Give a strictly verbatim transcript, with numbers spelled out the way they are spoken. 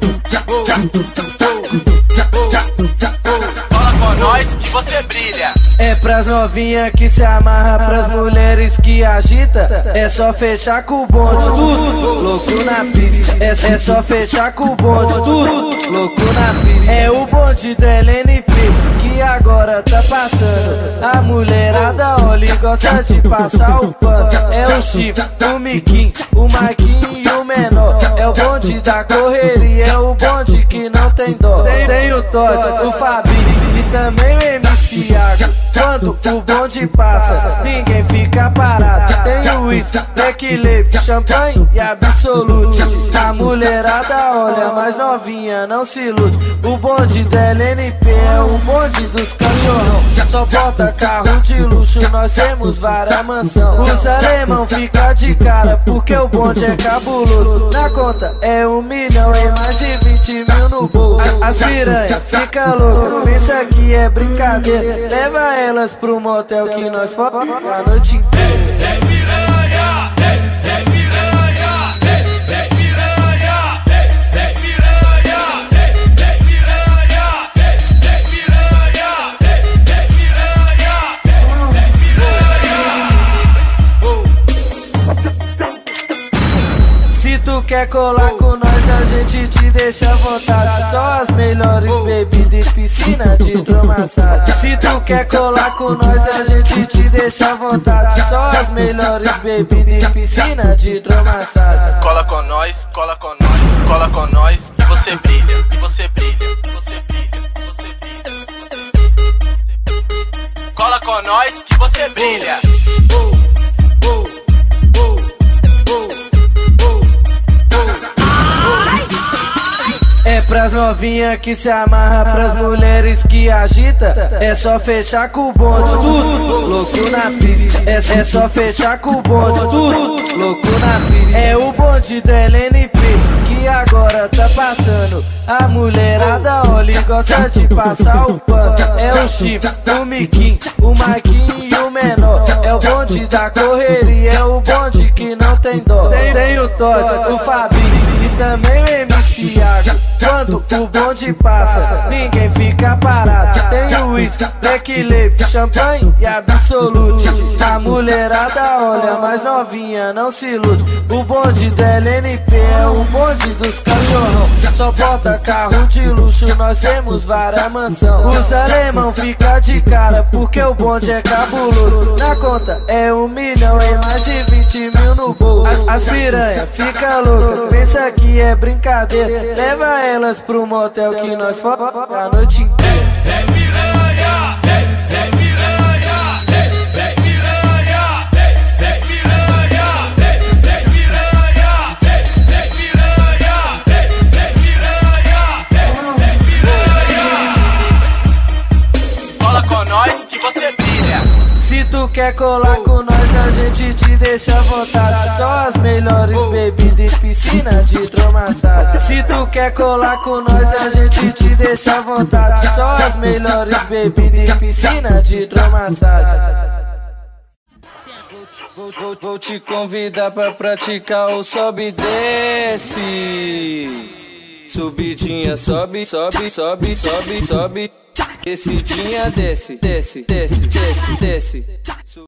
Cola com nós que você brilha. É pras novinha que se amarra, pras mulheres que agita. É só fechar com o bonde, tudo louco na pista. É, é só fechar com o bonde, tudo louco na pista. É o bonde do L N P que agora tá passando. A mulherada olha e gosta de passar o pano. É o Chip, o Miquinho, o Marquinho e o Menor. É o bonde da correria, é o bonde que não tem dó. Tem, tem o Todd, o Fabinho e também o M C Iago. Quando o bonde passa, ninguém fica parado. Tem o uísque, Black Label, champanhe e Absolute. A mulherada olha, mais novinha não se ilude. O bonde da L N P é o bonde dos cachorrão. Só bota carro de luxo, nós temos várias mansão. Os alemão fica de cara porque o bonde é cabuloso. Na conta é um milhão e mais de vinte mil no bolso. As piranha fica louca, pensa que é brincadeira. Leva elas pro motel que nós foda a noite inteira. Se tu quer colar com nós, a gente te deixa à vontade. Só as melhores bebidas e piscina de hidromassagem. Se tu quer colar com nós, a gente te deixa à vontade. Só as melhores bebidas e piscina de hidromassagem. Cola com nós, cola com nós, cola com nós e você brilha, e você brilha, e você brilha, e você brilha. Cola com nós que você brilha. É pras novinha que se amarra, pras mulheres que agita. É só fechar com o bonde, tudo louco na pista. É, é só fechar com o bonde, tudo louco na pista. É o bonde do L N P que agora tá passando. A mulherada olha e gosta de passar o pano. É o Chip, o Miquinho, o Marquinho e o Menor. É o bonde da correria, é o bonde que não tem dó. Tem, tem o Todd, o Fabinho e também o M C Iago. Quando o bonde passa, ninguém fica parado. Tem o uísque, Black Label, champanhe e Absolute. A mulherada olha, mais novinha não se ilude. O bonde da L N P é o bonde dos cachorrão. Só bota carro de luxo, nós temos várias mansão. Os alemão fica de cara porque o bonde é cabuloso. Na conta é um milhão e mais de vinte mil no bolso. As, as piranha fica louca, pensa que é brincadeira. Leva elas pro motel que nós foda a noite inteira. É piranha, é, é piranha, é, é piranha, é, é piranha, é, é piranha, é, é piranha, é, é piranha, é, é piranha. Cola com nós que você brilha. Se tu quer colar com nós, a gente te deixa à vontade. Só as melhores bebidas e piscina de hidromassagem. Se tu quer colar com nós, a gente te deixa à vontade. Só as melhores bebidas e piscina de hidromassagem. Vou, vou, vou te convidar pra praticar o sobe e desce. Subidinha, sobe, sobe, sobe, sobe, sobe. Descidinha, desce, desce, desce, desce, desce.